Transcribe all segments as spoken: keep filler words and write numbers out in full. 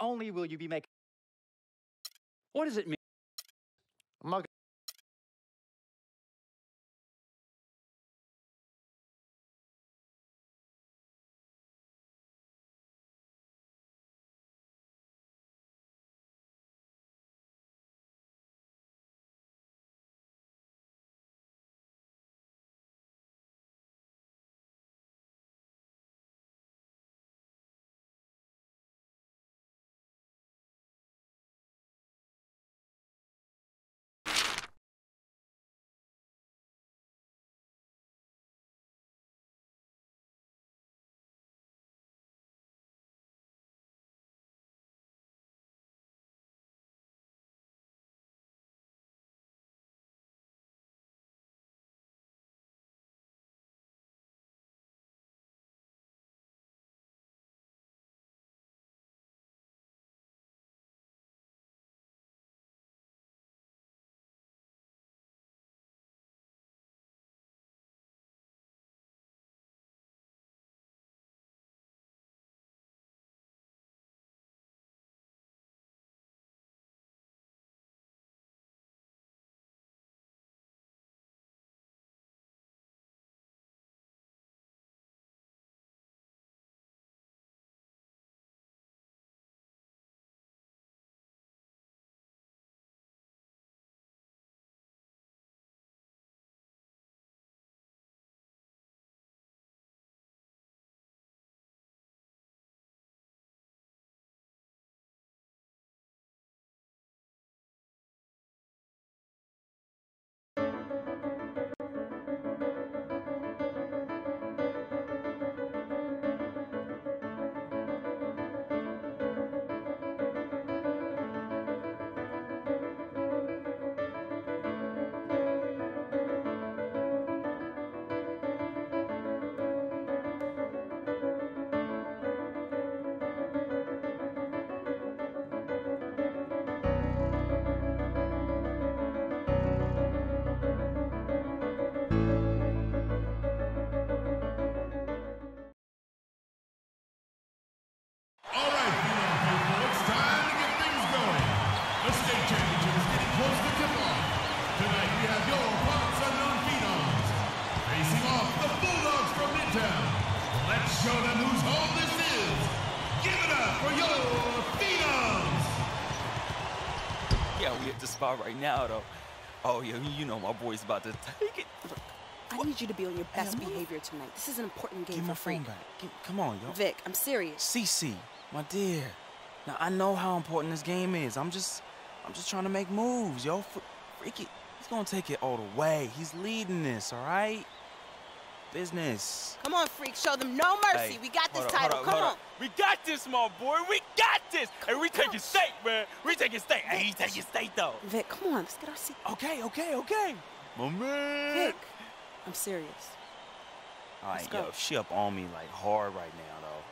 only will you be making... What does it mean? I'm not Show them whose home this is. Give it up for your Phenoms. Yeah, we at the spot right now, though. Oh, yeah, you know my boy's about to take it. Look, I need you to be on your best hey, behavior tonight. This is an important game Give for my Freak. phone back. Give, come on, yo. Vic, I'm serious. Cece, my dear. Now, I know how important this game is. I'm just, I'm just trying to make moves, yo. Freaky, he's gonna take it all the way. He's leading this, all right? Business. Come on, Freak. Show them no mercy. Hey, we got this up, title. up, Come on. up. We got this, my boy. We got this. And we taking state, man. We taking state. Hey, he's taking state, though. Vic, come on. Let's get our seat. Okay, okay, okay. My man. Vic, I'm serious. All right, yo, she up on me like hard right now, though.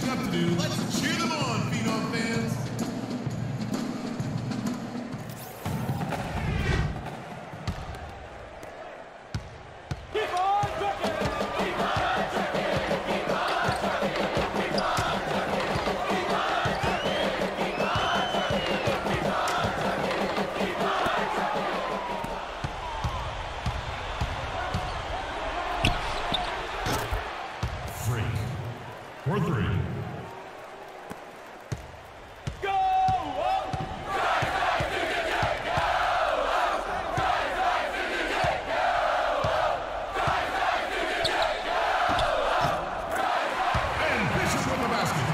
nothing up to do, let's cheer them on, Phenom fans. For three. And Bishop with the basket.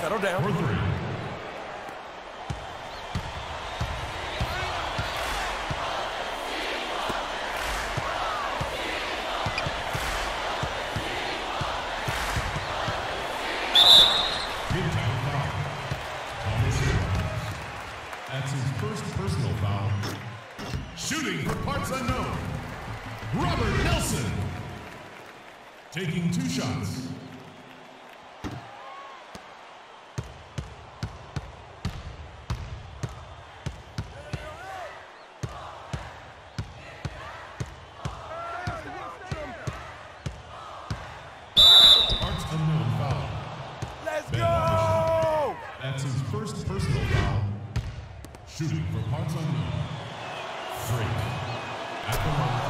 Settle down. For three. Big time foul. Thomas Williams. That's his first personal foul. Shooting for parts unknown. Robert Nelson. Taking two shots. Parts unknown foul. Let's Ben go! That's his first personal foul. Shooting for parts unknown. Freak. At the line.